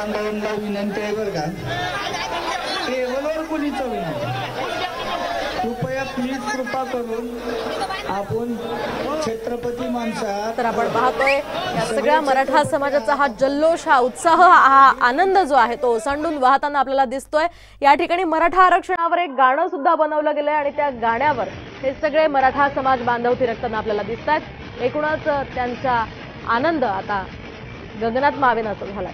बांधवांना विनंती आहे बरं का, टेबलवर कुणीच विनंती, कृपया प्लीज कृपा करून आपण छत्रपती माणसात. तर आपण पाहतोय या सगळ्या मराठा समाजाचा हा जल्लोष, हा उत्साह, हा आनंद जो आहे तो ओसंडून वाहताना आपल्याला दिसतोय. या ठिकाणी मराठा आरक्षणावर एक गाणं सुद्धा बनवलं गेलंय आणि त्या गाण्यावर हे सगळे मराठा समाज बांधव थिरकताना आपल्याला दिसत आहेत. एकूणच त्यांचा आनंद आता गगनात मावेन असं झालाय.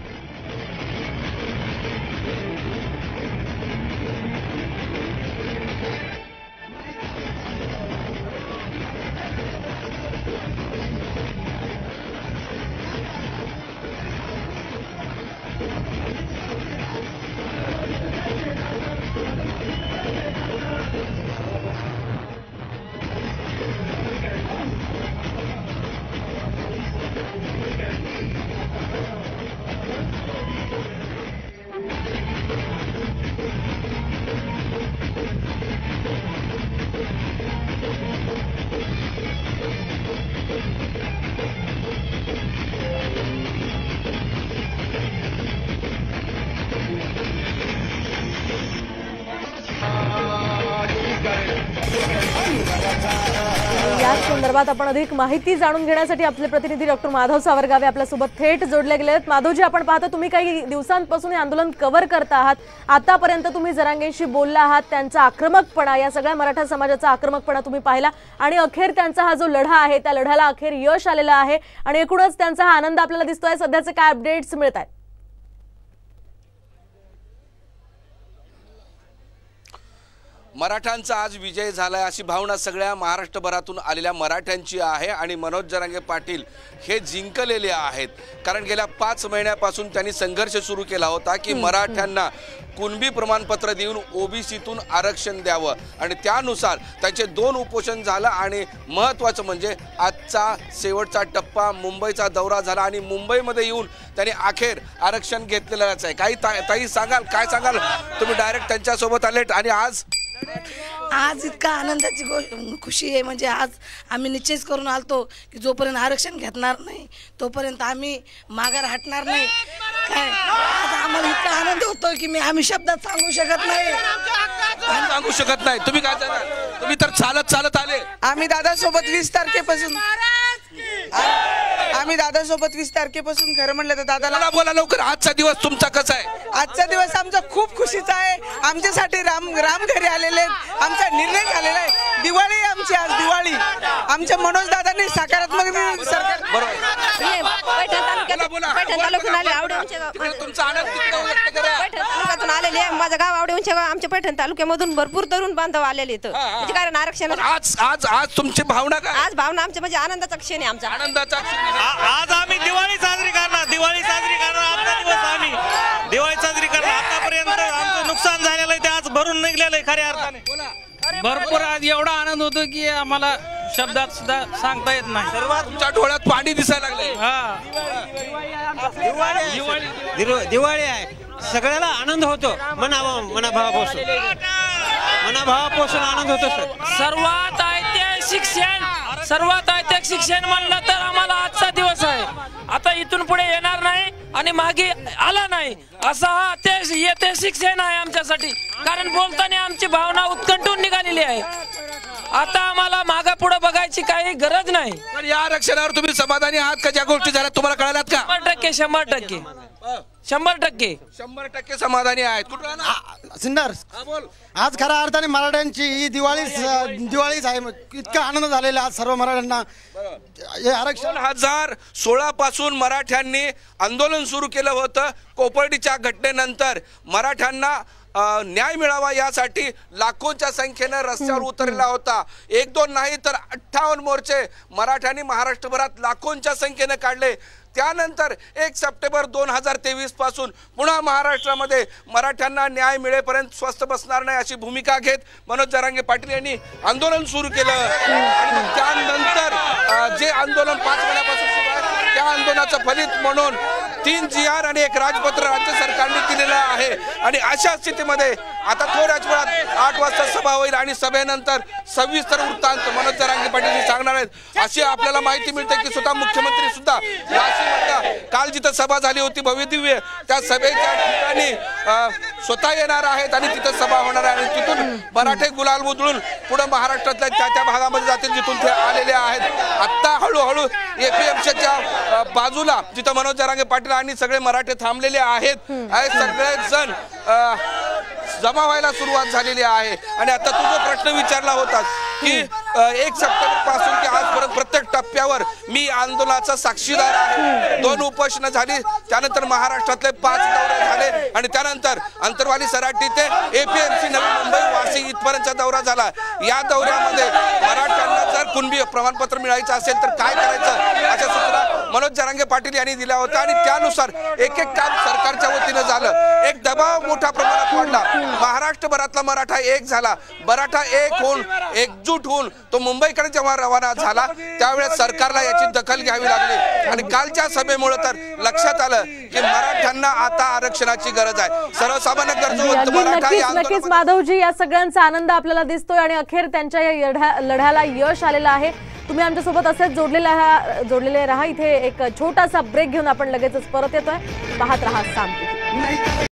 या संदर्भात आपण अधिक माहिती जाणून घेण्यासाठी आपले प्रतिनिधी डॉक्टर माधव सावरगावे आपल्यासोबत थेट जोडले गेले आहेत. माधवजी, आपण पाहतो तुम्ही काही दिवसांपासून हे आंदोलन कव्हर करता आहात. आतापर्यंत तुम्ही जरांगेंशी बोलला आहात, त्यांचा आक्रमकपणा, या सगळ्या मराठा समाजाचा आक्रमकपणा तुम्ही पाहिला आणि अखेर त्यांचा हा जो लढा आहे त्या लढ्याला अखेर यश आलेलं आहे आणि एकूणच त्यांचा हा आनंद आपल्याला दिसतोय. सध्याचे काय अपडेट्स मिळत आहेत? मराठ्यांचा आज विजय झालाय अशी भावना सगळ्या महाराष्ट्रभरातून आलेल्या मराठ्यांची आहे आणि मनोज जरांगे पाटील हे जिंकलेले आहेत. कारण गेल्या 5 महिन्यापासून त्यांनी संघर्ष सुरू केला होता की मराठ्यांना कुणबी प्रमाणपत्र देऊन ओबीसीतून आरक्षण द्यावं आणि त्यानुसार त्यांचे 2 उपोषण झालं आणि महत्त्वाचं म्हणजे आजचा शेवटचा टप्पा मुंबईचा दौरा झाला आणि मुंबईमध्ये येऊन त्यांनी अखेर आरक्षण घेतलेलंच आहे. काही ताई सांगाल, काय सांगाल? तुम्ही डायरेक्ट त्यांच्यासोबत आलेत आणि आज इतका आनंदाची खुशी आहे. म्हणजे आज आम्ही निश्चय करून आलतो की जोपर्यंत आरक्षण घेतणार नाही तोपर्यंत आम्ही माघार हटणार नाही. काय आज आम्हाला इतका आनंद होतो की आम्ही शब्दात सांगू शकत नाही. तुम्ही काय सांगाल? तुम्ही तर चालत आले. आम्ही दादासोबत 20 तारखेपासून खरं म्हणलं तर दादाला बोला लवकर. आजचा दिवस तुमचा कसा आहे? आजचा दिवस आमचा खूप खुशीचा आहे. आमच्यासाठी राम घरी आलेले, आमचा निर्णय झालेला आहे. दिवाळी आमची, आज दिवाळी आमच्या मनोज दादांनी सकारात्मक सरकार आलेले. माझं गाव आवडे आमच्या पैठण तालुक्यामधून भरपूर तरुण बांधव आलेले म्हणजे कारण आरक्षण. आज तुमची भावना काय? आज भावना आमच्या म्हणजे आनंदाचा क्षण आहे. आमचा आनंदाचा आज आम्ही दिवाळी साजरी करणार. आजचा दिवस आम्ही दिवाळी साजरी करणार. आतापर्यंत आमचं नुकसान झालेलं आहे ते आज भरून निघलेलं आहे खऱ्या अर्थाने. भरपूर आज एवढा आनंद होतो की आम्हाला शब्दात सुद्धा सांगता येत नाही. सर्वात तुमच्या डोळ्यात पाणी दिसायला लागले. दिवाळी आहे, सगळ्याला आनंद होतो. मनाभावापासून आनंद होतो. सर्वात ऐतिहासिक क्षण म्हणलं तर आम्हाला आजचा दिवस आहे. आता इथून पुढे येणार नाही आणि मागे आला नाही असा हा ऐतिहासिक क्षण आहे आमच्यासाठी. कारण बोलताना आमची भावना उत्कंठून निघालेली आहे. आता आम्हाला मागा पुढे बघायची काही गरज नाही. पण या आरक्षणावर तुम्ही समाधानी आहात का? ज्या गोष्टी झाल्या तुम्हाला कळाल्यात का? 100% समाधानी आहेत. सिन्नर आज खऱ्या अर्थाने मराठ्यांची ही दिवाळीच आहे. इतका आनंद झालेला आज सर्व मराठ्यांना. आरक्षण 2016 पासून मराठ्यांनी आंदोलन सुरू केलं होतं. कोपर्डीच्या घटनेनंतर मराठ्यांना न्याय मिळावा यासाठी लाखोंच्या संख्येने रस्त्यावर उतरलेला होता. 1-2 नाही तर 58 मोर्चे मराठ्यांनी महाराष्ट्रभरात लाखोंच्या संख्येने काढले. त्यानंतर 1 सप्टेंबर 2023 पासून पुन्हा महाराष्ट्रामध्ये मराठ्यांना न्याय मिळेपर्यंत स्वस्थ बसणार नाही अशी भूमिका घेत मनोज जरांगे पाटील यांनी आंदोलन सुरू केलं आणि त्यानंतर जे आंदोलन 5 महिन्यापासून सुरू आहे त्या आंदोलनाचं फलित म्हणून 3 GR आणि 1 राजपत्र राज्य सरकारने दिलेलं आहे आणि अशा स्थितीमध्ये आता थोड्याच वेळात 8 वाजता सभा होईल आणि सभेनंतर सविस्तर वृत्तांत मनोज जरांगे पाटील सांगणार आहेत अशी आपल्याला माहिती मिळते की स्वतः मुख्यमंत्री सुद्धा वाशीमध्ये काल जिथं सभा झाली होती भव्य दिव्य त्या सभेच्या ठिकाणी स्वतः येणार आहेत आणि तिथं सभा होणार आहे आणि तिथून मराठे गुलाल उधळून पुढे महाराष्ट्रातल्या त्या भागामध्ये जातील जिथून ते आलेले आहेत। आता हळूहळू APMच्या बाजूला जिथं मनोज जरांगे पाटील आणि सगळे मराठे थांबलेले आहेत सगळेच जण जमा व्हायला सुरुवात झालेली आहे आणि आता तुझा प्रश्न विचारला होता की 1 सप्टेंबर पासून ते आजपर्यंत प्रत्येक टप्प्यावर मी आंदोलनाचा साक्षीदार आहे। 2 उपोषणं झाली त्यानंतर महाराष्ट्रातले 5 दौरे झाले आणि त्यानंतर अंतरवाली सराटी ते APMC नवी मुंबई वाशी इथपर्यंतचा दौरा झाला। या दौऱ्यामध्ये मराठ्यांना जर कुणबी प्रमाणपत्र मिळायचं असेल तर काय करायचं अशा सूचना मनोज जरांगे पाटील यांनी दिल्या होत्या आणि त्यानुसार एक काम सरकारच्या वतीने झालं। एक दबाव मोठ्या प्रमाणात वाढला महाराष्ट्रभरातला मराठा एक झाला मराठा एक होऊन एकजूट होऊन तो मुंबईकडे जेव्हा रवाना झाला त्यावेळेस सरकारला याची दखल घ्यावी लागली आणि कालच्या सभेमुळे तर लक्षात आलं की मराठ्यांना आता आरक्षणाची गरज आहे। सर्वसामान्य गरजवंत मराठा नक्कीच माधवजी या सगळ्यांचा आनंद आपल्याला दिसतोय आणि अखेर त्यांच्या या लढ्याला यश आलेलं आहे। तुम्ही आमच्यासोबत असेच जोडलेले राहा। इथे एक छोटासा ब्रेक घेऊन आपण लगेचच परत येतोय। पाहत रहा साम टीव्ही।